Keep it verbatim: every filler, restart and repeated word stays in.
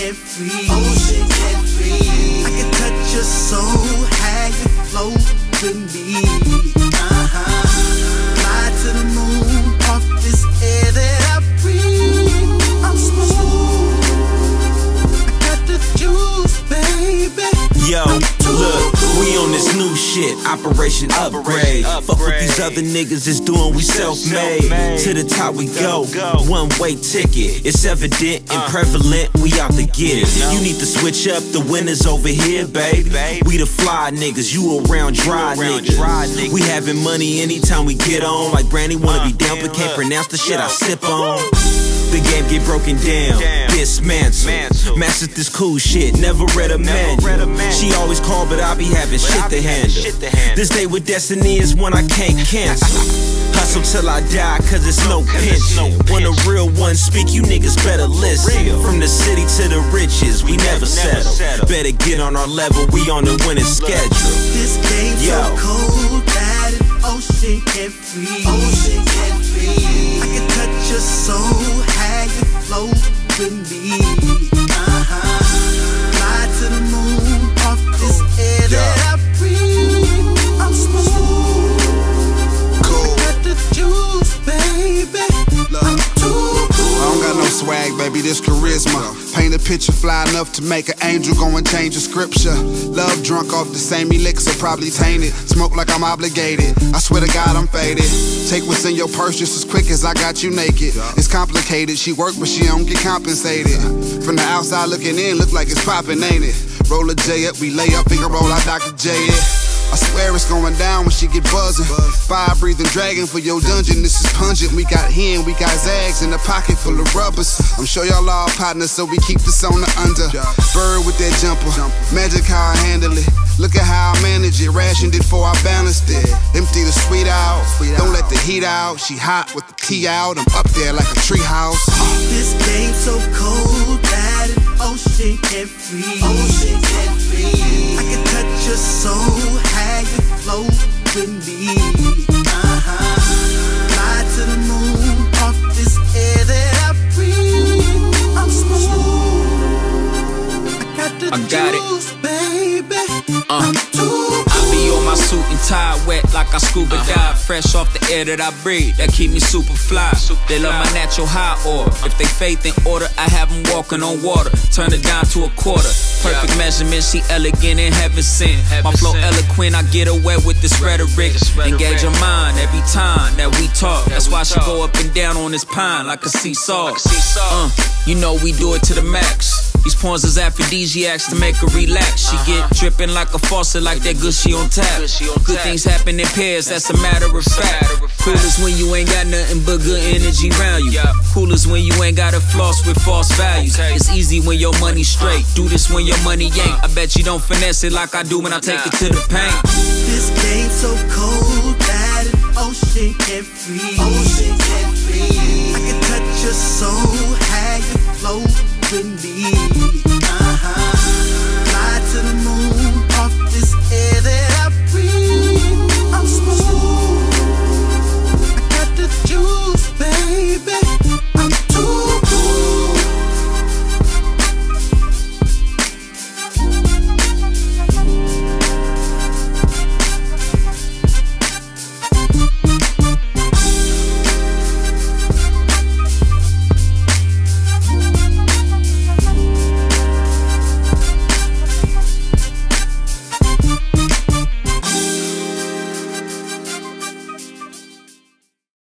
and free. Ocean and free. I can touch your soul, have you float with me. Uh-huh. Fly to the moon, off this air that I breathe. I'm smooth. I got the juice, baby. Yo, look, we on this new shit, Operation Upgrade. Fuck what these other niggas is doing, we self-made. To the top we go, one-way ticket. It's evident and prevalent, we out to get it. You need to switch up, the winners over here, baby. We the fly niggas, you around dry niggas. We having money anytime we get on. Like Granny wanna be down but can't pronounce the shit I sip on. The game get broken down, dismantle. Mastered this cool shit, never read a manual. She always call, but I be having shit to handle. This day with destiny is one I can't cancel. Hustle till I die, cause it's no pension. When a real one speak, you niggas better listen. From the city to the riches, we never settle. Better get on our level, we on the winning schedule. This game so cold that an ocean can't freeze. Ocean can't freeze. I can touch your soul, have you float with me. Uh-huh. Fly to the moon, off this air that I breathe. I'm smooth. Cool. I got the juice, baby. I'm too cool. I don't got no swag, baby, this charisma. Paint a picture fly enough to make an angel go and change the scripture. Love drunk off the same elixir, probably tainted. Smoke like I'm obligated, I swear to God I'm faded. Take what's in your purse just as quick as I got you naked. It's complicated, she work but she don't get compensated. From the outside looking in, look like it's poppin', ain't it? Roll a J up, we lay up, finger roll out Doctor J it. I swear it's going down when she get buzzing. Fire breathing dragon for your dungeon, this is pungent. We got hen, we got zags in a pocket full of rubbers. I'm sure y'all all partners, so we keep this on the under. Bird with that jumper, magic how I handle it. Look at how I manage it, rationed it before I balanced it. Empty the sweet out, don't let the heat out. She hot with the tea out, I'm up there like a treehouse. This game so cold that an ocean can't freeze. Ocean can't freeze. I can touch your soul, have you float with me. Uh-huh. Fly to the moon, off this air that I breathe. I'm smooth. I got the I got juice, it. baby. Uh, I'm too cool. I be on my suit and tie wet like I scuba uh-huh. dive. Fresh off the air that I breathe, that keep me super fly. Super they love my natural high order. If they faith in order, I have them walking on water. Turn it down to a quarter. Perfect yeah. measurement, she elegant and heaven sent. Heaven my flow sent. Eloquent, I get her wet with this rhetoric. This rhetoric. Engage her mind every time that we talk. That That's we why talk. She go up and down on this pine like a seesaw. Like a seesaw. Uh, you know we do it to the max. These pawns is aphrodisiacs to make her relax. She uh-huh. get dripping like a faucet, like that good she on tap. Good, she on good tap. Things happen in pairs, that's a matter of fact. Cool as when you ain't got nothing but good energy around you. Yeah. Cool as when you ain't got to floss with false values. Okay. It's easy when your money's straight. Do this when your money ain't. I bet you don't finesse it like I do when I take nah. it to the paint. This game so cold that an ocean can't freeze. Ocean can't freeze. I can touch your soul, have you float with me.